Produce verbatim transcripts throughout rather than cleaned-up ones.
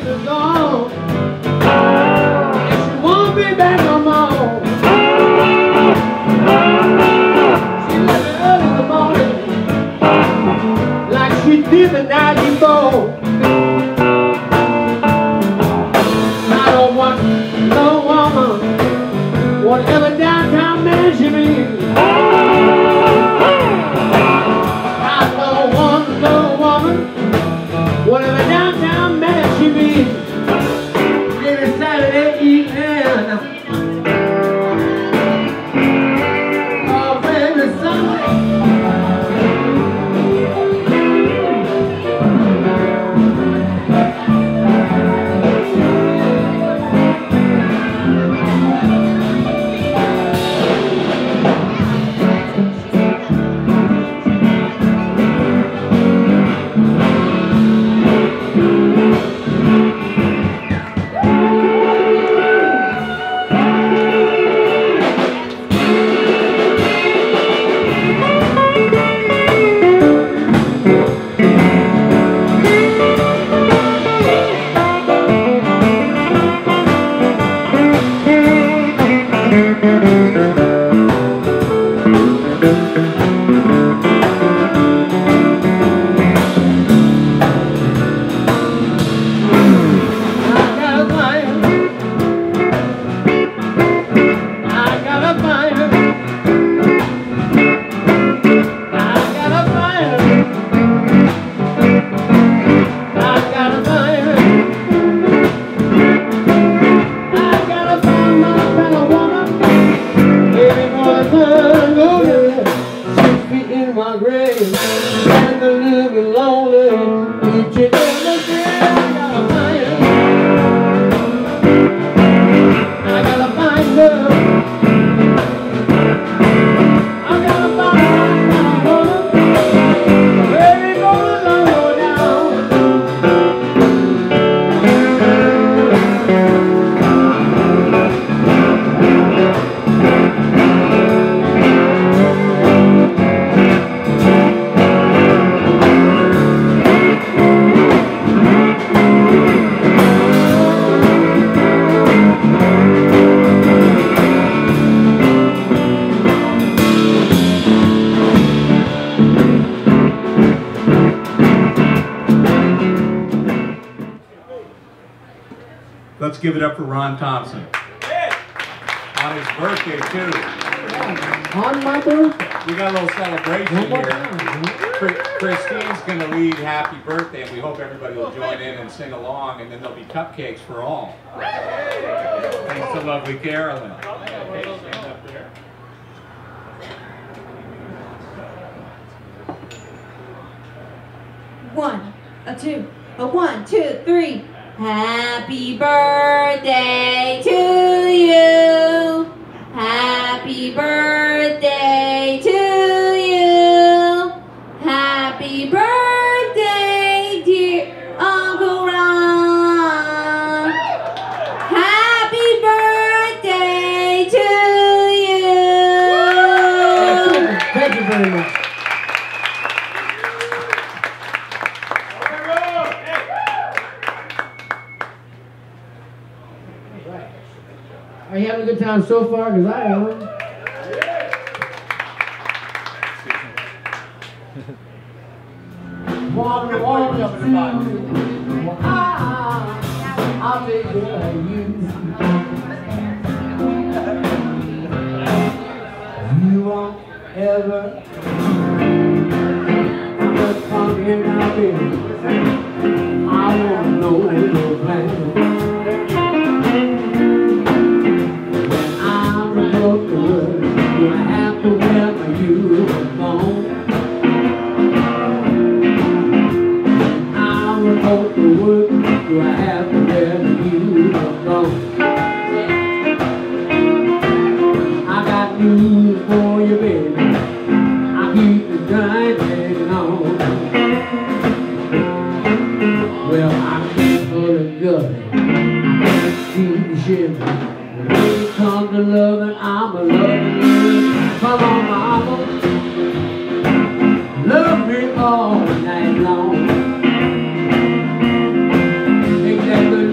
is gone, and she won't be back no more. She left me early in the morning, like she did the night before. I don't want no woman, whatever downtown man she be. I don't want no woman, whatever downtown man she be. Every Saturday evening, oh baby Sunday. Let's give it up for Ron Thompson. On his birthday, too. On my birthday? We got a little celebration here. Christine's going to lead Happy Birthday, and we hope everybody will join in and sing along, and then there'll be cupcakes for all. Thanks to lovely Carolyn. One, a two, a one, two, three. Happy birthday to you. Happy birthday to you. Happy birthday, dear Uncle Ron. Happy birthday to you. Thank you very much. Are you having a good time so far? Because I am. One, one, two, ah, I'll take care of you. You won't ever come here now, baby. I want to know your plan. Do I have to wear my uniform? I'm a go to work. Do I have to wear my uniform? I got news for you, baby. I keep the grinding on. Well, I can't for the good. I can't see the shiver. When it comes to loving, I'm a loving. Come on, mama, love me all night long. Ain't that good?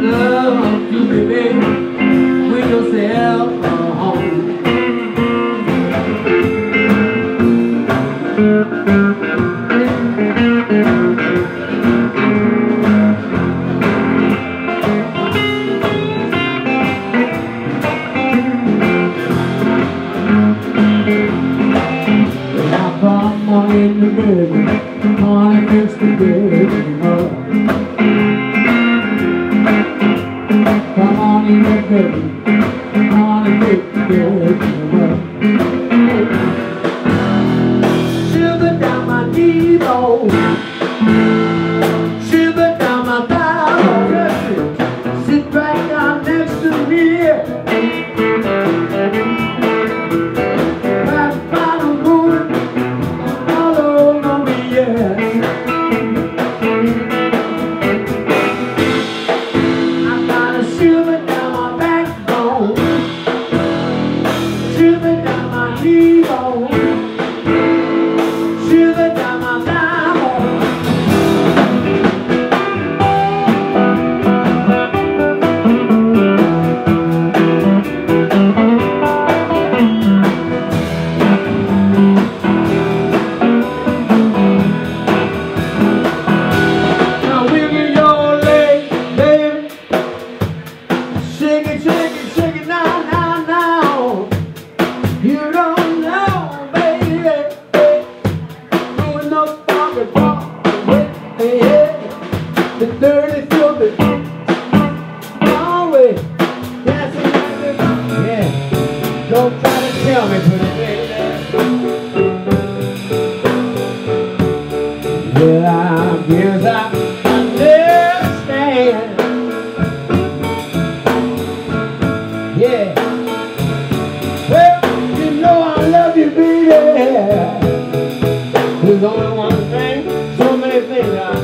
love it. Always. Yes, yeah. Don't try to tell me, pretty baby. Well, I guess I understand. Yeah. Well, you know I love you, baby. There's only one thing, so many things I